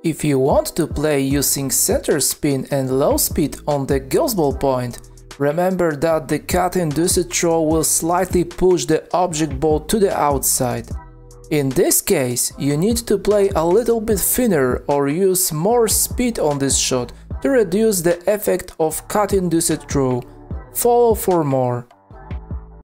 If you want to play using center spin and low speed on the goalball point, remember that the cut-induced throw will slightly push the object ball to the outside. In this case, you need to play a little bit thinner or use more speed on this shot to reduce the effect of cut-induced throw. Follow for more.